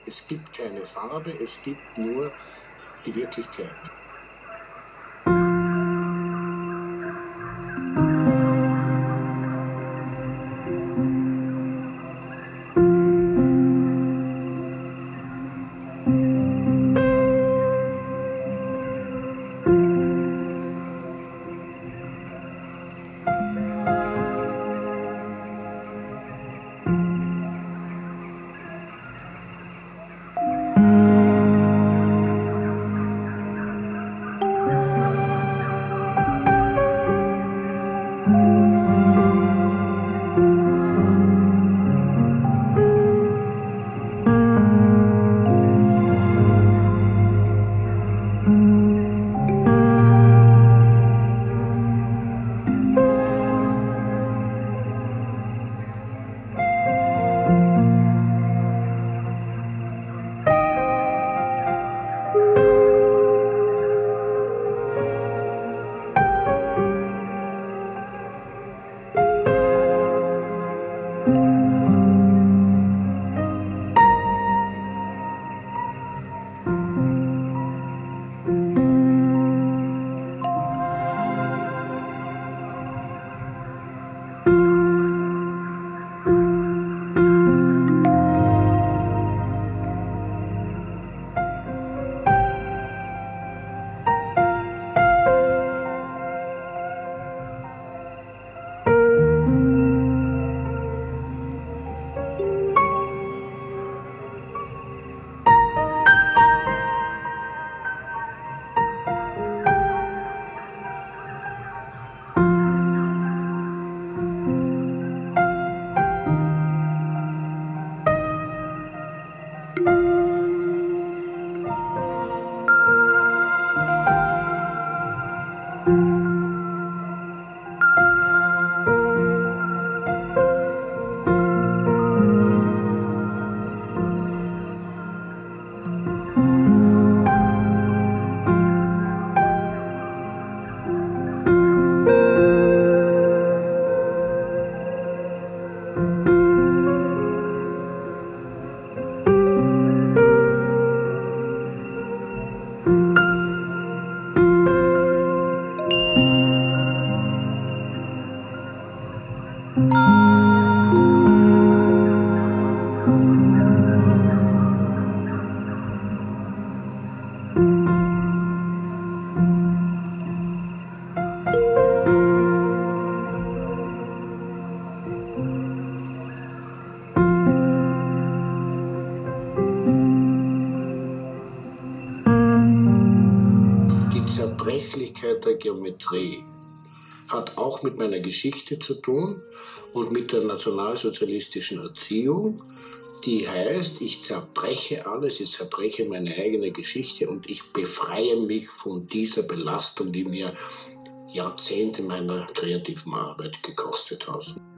Es gibt keine Farbe, es gibt nur die Wirklichkeit. Die Zerbrechlichkeit der Geometrie hat auch mit meiner Geschichte zu tun und mit der nationalsozialistischen Erziehung, die heißt, ich zerbreche alles, ich zerbreche meine eigene Geschichte und ich befreie mich von dieser Belastung, die mir Jahrzehnte meiner kreativen Arbeit gekostet hat.